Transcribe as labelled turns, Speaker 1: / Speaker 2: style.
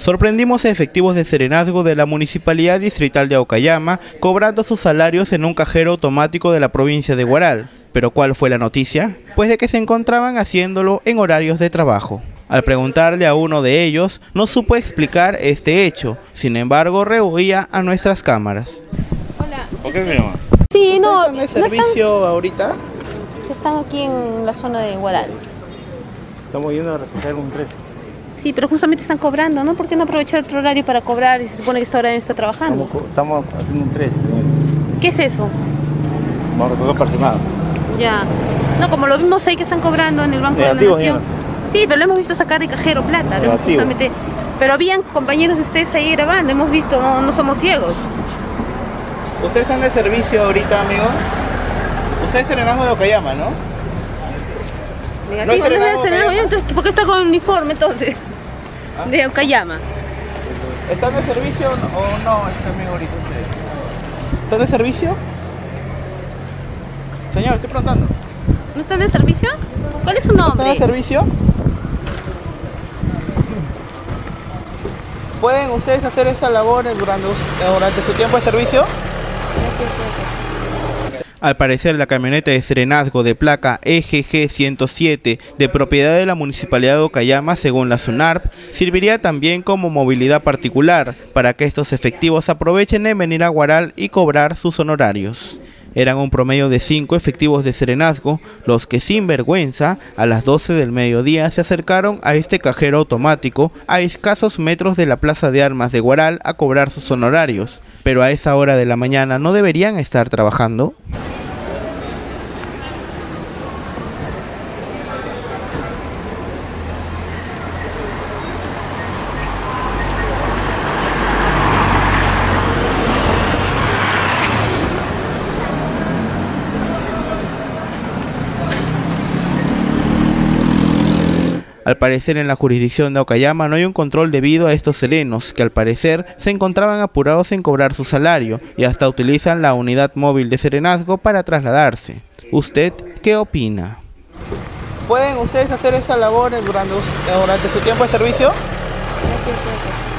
Speaker 1: Sorprendimos a efectivos de serenazgo de la Municipalidad Distrital de Aucayama cobrando sus salarios en un cajero automático de la provincia de Huaral. ¿Pero cuál fue la noticia? Pues de que se encontraban haciéndolo en horarios de trabajo. Al preguntarle a uno de ellos, no supo explicar este hecho, sin embargo rehuía a nuestras cámaras.
Speaker 2: Hola.
Speaker 3: ¿Por qué me llama?
Speaker 2: Sí, no,
Speaker 1: ¿Están en servicio ahorita?
Speaker 2: están aquí en la zona de Huaral.
Speaker 3: Estamos yendo a recoger un precio.
Speaker 2: Sí, pero justamente están cobrando, ¿no? ¿Por qué no aprovechar otro horario para cobrar y se supone que esta hora está trabajando?
Speaker 3: Estamos haciendo un 13.
Speaker 2: ¿Qué es eso?
Speaker 3: Vamos a recoger personal.
Speaker 2: Ya. No, como lo vimos ahí que están cobrando en el Banco de la
Speaker 3: Negativo,
Speaker 2: Nación. Sí, pero lo hemos visto sacar de cajero plata, ¿no?
Speaker 3: Negativo.
Speaker 2: Justamente. Pero habían compañeros de ustedes ahí grabando, hemos visto, no somos ciegos.
Speaker 1: ¿Ustedes están de servicio ahorita, amigo? Usted es serenazgo de Aucayama, ¿no?
Speaker 2: Negativo,
Speaker 1: ¿No es serenazgo
Speaker 2: serenazgo,
Speaker 1: Aucayama?
Speaker 2: entonces, ¿por qué está con uniforme entonces? De Aucayama.
Speaker 1: ¿Están de servicio o no, ese amigo ahorita ustedes? ¿Están de servicio? Señor, estoy preguntando.
Speaker 2: ¿No están de servicio? ¿Cuál es su
Speaker 1: ¿Están
Speaker 2: nombre?
Speaker 1: de servicio? ¿Pueden ustedes hacer esa labor durante su tiempo de servicio? Al parecer, la camioneta de serenazgo de placa EGG 107 de propiedad de la Municipalidad de Aucayama, según la SUNARP, serviría también como movilidad particular para que estos efectivos aprovechen en venir a Huaral y cobrar sus honorarios. Eran un promedio de 5 efectivos de serenazgo los que sin vergüenza a las 12 del mediodía se acercaron a este cajero automático a escasos metros de la Plaza de Armas de Huaral a cobrar sus honorarios. Pero a esa hora de la mañana ¿no deberían estar trabajando? Al parecer, en la jurisdicción de Aucayama no hay un control debido a estos serenos, que al parecer se encontraban apurados en cobrar su salario y hasta utilizan la unidad móvil de serenazgo para trasladarse. ¿Usted qué opina? ¿Pueden ustedes hacer esa labor durante su tiempo de servicio?